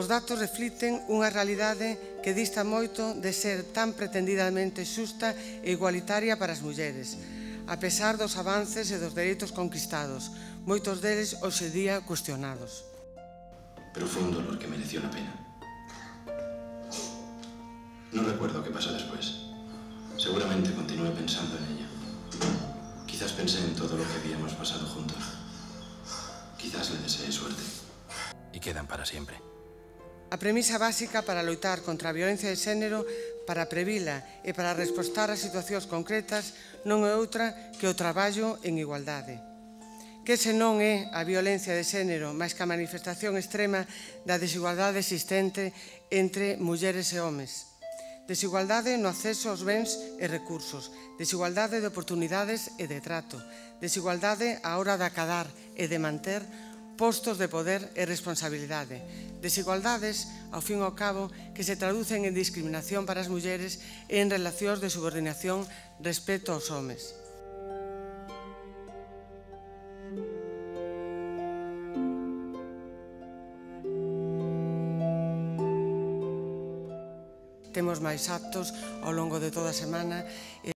Os datos reflicten unha realidade que dista moito de ser tan pretendidamente xusta e igualitaria para as mulleres, a pesar dos avances e dos dereitos conquistados, moitos deles hoxe día cuestionados. Pero fue un dolor que mereció la pena. No recuerdo qué pasó después. Seguramente continué pensando en ella. Quizás pensé en todo lo que habíamos pasado juntos. Quizás le deseé suerte. Y quedan para siempre. A premisa básica para loitar contra a violencia de xénero, para previla e para respostar a situacións concretas non é outra que o traballo en igualdade. Que se non é a violencia de xénero máis que a manifestación extrema da desigualdade existente entre mulleres e homes. Desigualdade no acceso aos bens e recursos, desigualdade de oportunidades e de trato, desigualdade á hora de acadar e de manter postos de poder e responsabilidade. Desigualdades, ao fin e ao cabo, que se traducen en discriminación para as mulleres e en relacións de subordinación respecto aos homes. Temos máis actos ao longo de toda a semana.